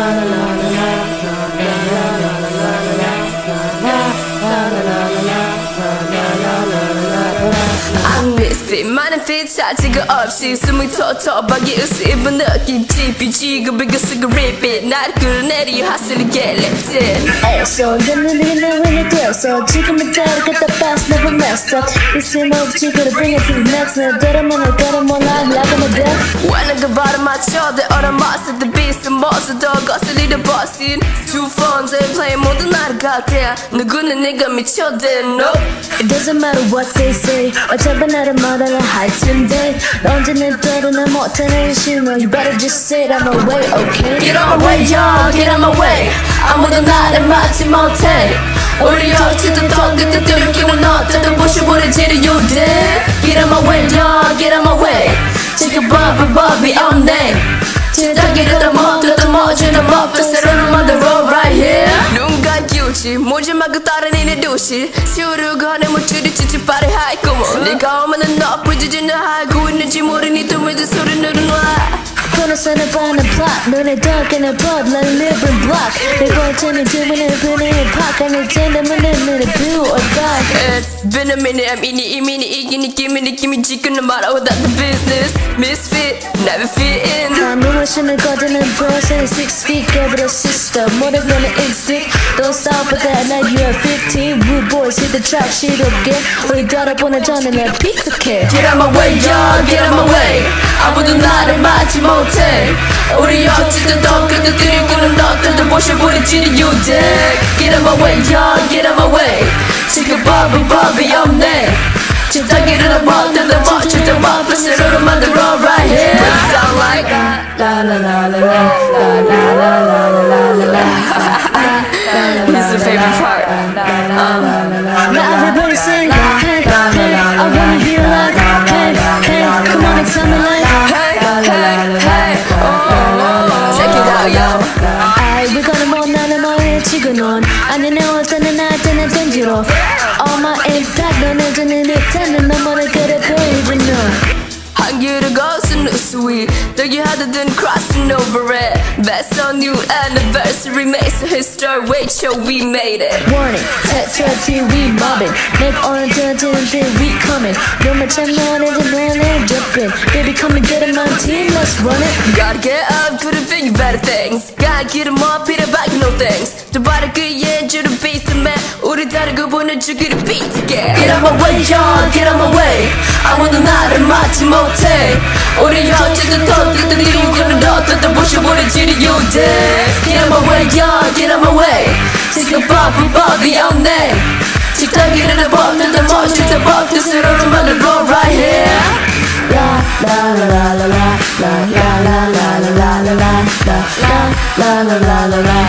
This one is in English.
I'm misfit, 많은 fit 자체가 없이 숨이 턱턱하게 으스입은 느낌지 비지고 비교쓰고 repeat 나를 끌어내려 hustling get lifted 애써 걷는 나 when it 됐어 지금은 따로 갖다 pass never messed up 이 쓸모없이 그래 bring it to the next 내 따라만 따라만 like I'm a death 원하는 거 바로 맞춰 내 얼음 마ster the beast 모습 더 거슬리는 bossing Two phones and play 모두 나를 같아 누구는 네가 미쳐대 no It doesn't matter what they say 어차피 나를 말하는 하이튼데 언제나 때로는 못하는 신호 You better just say it I'm away okay Get on my way y'all get on my way 아무도 나를 막지 못해 우리 어찌든 더 끝에 들키는 어떤 부셔버리지를 you did Get on my way y'all get on my way 지금 법이 없네 진짜기를 더 못했던 멋지는 법도 새로운 만들어 right here 누군가 규칙 모지막을 따르는 도시 시우르고 하는 모출이 지치 빠르 하이고 네가 오면은 너 부지지는 하고 있는지 모르니 두물들 소리 누르놔 코너선을 파는 plot 눈에 덕에는 pub let it live in block 내 버튼이 주문을 부는 팝 가는 젠더만은 눈에 do or die It's been a minute I'm 이미 이긴 느낌이 지금 말하고 without the business Misfit never fit in 난 무엇이는 거드는 person 6 feet give it a sister 모든 거는 instinct Don't stop at that night you're 15 Rude boys hit the track sheet again 우리 걸어보는 전에 내 픽스해 Get out my way y'all get out my way 아무도 나를 막지 못해 우리 어찌든 더 끝에 들이끄는 너들도 모셔버리지는 you did Get out my way y'all get out my way 지금 법이 없네 진짜기를 못해도 멋지던 법을 새로 만들어 right here But it sound like la la la la la la la la la la la This is the favorite part Now everybody sing hey, hey, I wanna be like hey, hey, come on and tell me like Hey, hey, hey, oh, check it out, yo I we gonna more 나는 너의 지구는 아니 내 어쩌는 나한테는 던지로 All my impact 너는 주는 듯한 너만을 그래 보이지 너 한 길을 거스는 sweet 되게 하드든 crossing over it That's a new anniversary makes a history wait till we made it Warning, tetra till we mobbing Make orange until we coming 너만 참 너네들 너네 jumping Baby come and get in my team, let's run it Gotta get up, could've been better things Gotta get 'em up, beat it back, no things 두 발을 끄에 주는 beatman 우리 다르고 보내주기를 beat together Get out my way, y'all, get out my way 아무도 나를 막지 못해 우리 어찌든 더 끝들이 이끄는 너들도 부셔버리지를 you did Get out my way, y'all, get out my way 지금 법이 없네 직장이라는 법들도 멋지던 법들 새로운 만들어 right here La la la la la la la la la la la la la la la la la la